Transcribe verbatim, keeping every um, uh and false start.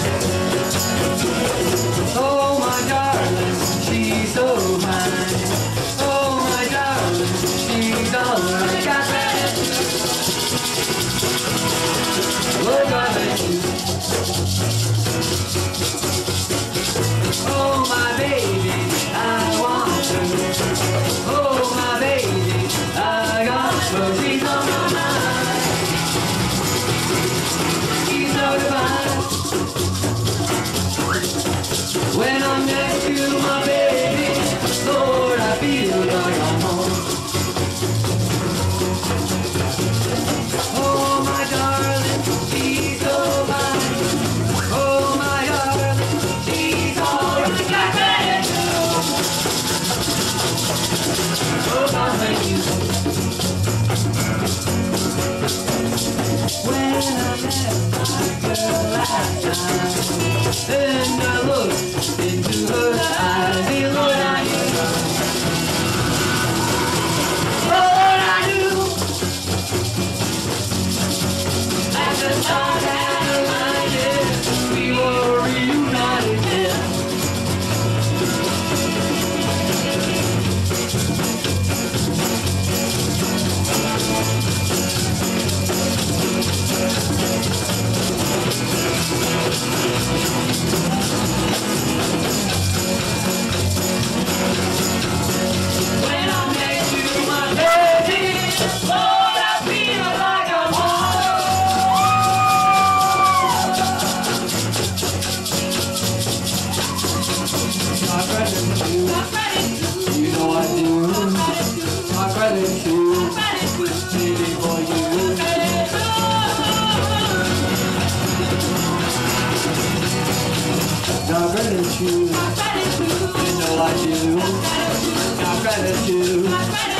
Oh, my darling, she's so fine. Oh, my darling, she's all I got. Oh, darling, oh, my baby, I want her. Oh, my baby, I got her. She's on my mind. She's so divine. When I'm next to my baby, Lord, I feel like I'm home. Oh, my darling, she's so fine. Oh, my darling, she's all I got. Oh, God, thank you. When I met my girl last time, then I looked into her eyes, and Lord, I knew. Oh, Lord, I knew. At the start of my year, we were reunited then. When I'm next to my baby, Lord, I feel like I'm home. My gratitude, you know I do. My gratitude, waiting for you. My gratitude, you know I do. My gratitude.